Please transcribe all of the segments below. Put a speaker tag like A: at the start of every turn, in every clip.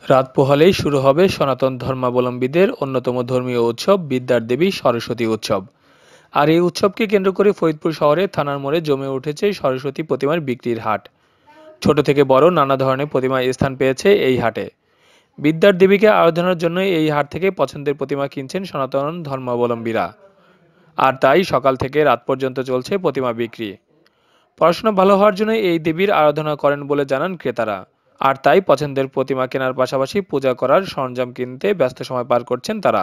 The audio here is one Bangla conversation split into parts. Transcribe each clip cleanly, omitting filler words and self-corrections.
A: রাত পোহালেই শুরু হবে সনাতন ধর্মাবলম্বীদের অন্যতম ধর্মীয় উৎসব বিদ্যার দেবী সরস্বতী উৎসব। আর এই উৎসবকে কেন্দ্র করে ফরিদপুর শহরে থানার মোড়ে জমে উঠেছে সরস্বতী প্রতিমার বিক্রির হাট। ছোট থেকে বড় নানা ধরনের প্রতিমা স্থান পেয়েছে এই হাটে। বিদ্যার দেবীকে আরাধনার জন্য এই হাট থেকে পছন্দের প্রতিমা কিনছেন সনাতন ধর্মাবলম্বীরা। আর তাই সকাল থেকে রাত পর্যন্ত চলছে প্রতিমা বিক্রি। পড়াশোনা ভালো হওয়ার জন্য এই দেবীর আরাধনা করেন বলে জানান ক্রেতারা। আর তাই পছন্দের প্রতিমা কেনার পাশাপাশি পূজা করার সরঞ্জাম কিনতে ব্যস্ত সময় পার করছেন তারা।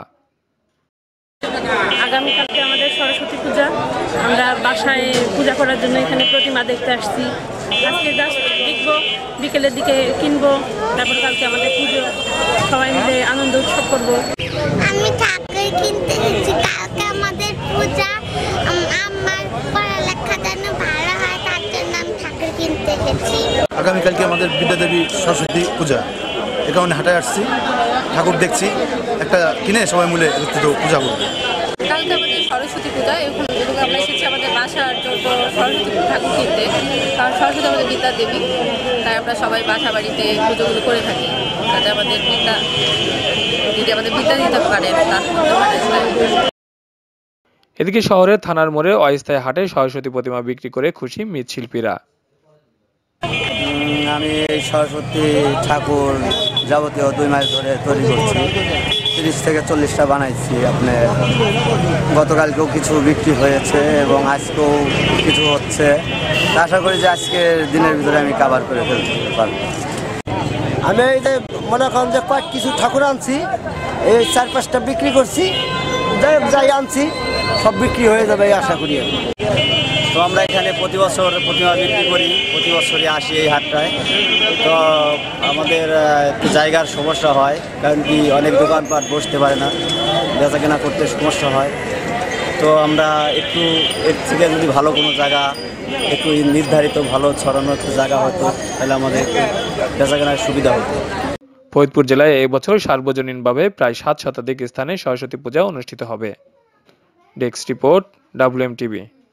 B: আগামীকালকে আমাদের সরস্বতী পূজা। আমরা বাসায় পূজা করার জন্য এখানে প্রতিমা দেখতে আসছি। আজকে জাস্ট দেখবো, বিকেলের দিকে কিনবো, তারপর কালকে আমাদের পুজো, সবাই মিলে আনন্দ উৎসব করবো।
C: আমি ঠাকুর কিনতে গেছি, কালকে আমাদের পূজা। আমার পড়ালেখা যেন ভালো হয় তার জন্য আমি ঠাকুর কিনতে গেছি।
D: আগামীকালকে আমাদের বিদ্যাদেবী সরস্বতী পূজা, এ কারণে হাটে আসছি, ঠাকুর দেখছি, একটা কিনে সবাই মিলে একত্রিত পূজা করব।
B: কালকে আমাদের সরস্বতী পূজা, এবং আমরা এসেছি আমাদের বাসার জন্য সরস্বতী ঠাকুর কিনতে, কারণ সরস্বতী আমাদের বিদ্যার দেবী। তাই আমরা সবাই বাসা বাড়িতে পুজোগুলো করে থাকি, যাতে আমাদের বিদ্যা যদি আমাদের বিদ্যা দিতে পারে তা করতে পারে।
A: এদিকে শহরের থানার মোড়ে অস্থায়ী হাটে সরস্বতী প্রতিমা বিক্রি করে খুশি মৃৎশিল্পীরা।
E: আমি এই সরস্বতী ঠাকুর যাবতীয় 2 মাস ধরে তৈরি করছি, 30 থেকে 40টা বানাইছি। আপনার গতকালকেও কিছু বিক্রি হয়েছে এবং আজকেও কিছু হচ্ছে। আশা করি যে আজকের দিনের ভিতরে আমি কভার করে ফেলতে পারবো।
F: আমি এই যে মনে করেন যে কয়েক কিছু ঠাকুর আনছি, এই 4-5টা বিক্রি করছি, যাই আনছি সব বিক্রি হয়ে যাবে এই আশা করি।
E: তো আমরা এখানে প্রতি বছর প্রতিমা বিক্রি করি, প্রতি বছরই আসি এই হাটটায়। তো আমাদের একটু জায়গার সমস্যা হয়, কারণ কি অনেক দোকানপাট বসতে পারে না, বেচাকেনা করতে সমস্যা হয়। তো আমরা একটু এর থেকে যদি ভালো কোনো জায়গা, একটু নির্ধারিত ভালো ছড়ানো একটু জায়গা হতো, তাহলে আমাদের একটু বেচাকেনার সুবিধা হতো।
A: ফরিদপুর জেলায় এই বছর সার্বজনীনভাবে প্রায় 7 শতাধিক স্থানে সরস্বতী পূজা অনুষ্ঠিত হবে। Desk report, WM TV।